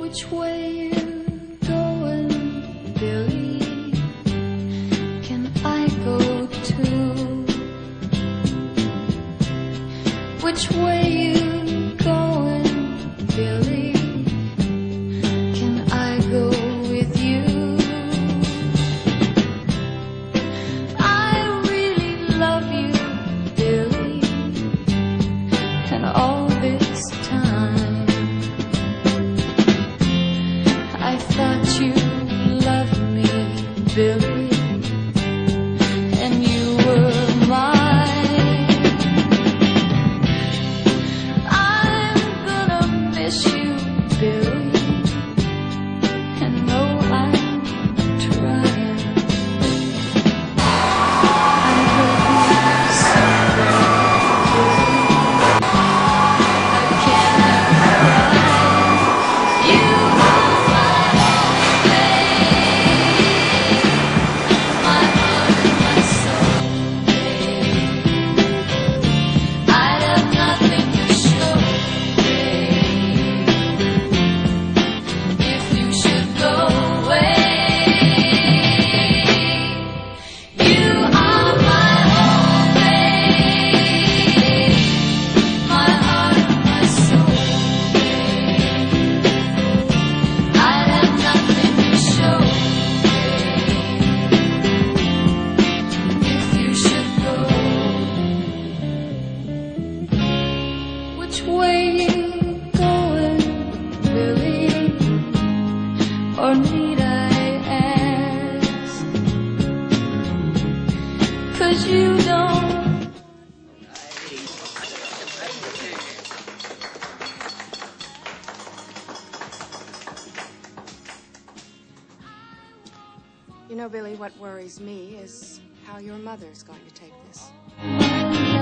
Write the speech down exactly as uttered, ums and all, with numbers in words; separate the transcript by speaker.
Speaker 1: Which way you going, Billy? Can I go too? Which way you going, Billy? Can I go with you? I really love you, Billy, and all this time I thought you loved me, Billy, and you were mine. I'm gonna miss you, Billy, and no, I'm trying. I'm hurting so bad, Billy, I can't cry. You are my babe, my heart and my soul, babe. I have nothing to show, babe, if you should go away. You are my own, babe, my heart and my soul, babe. I have nothing to show, babe, if you should go. Which way you going, Billy? Or need I ask? 'Cause you don't.
Speaker 2: You know, Billy, what worries me is how your mother's going to take this.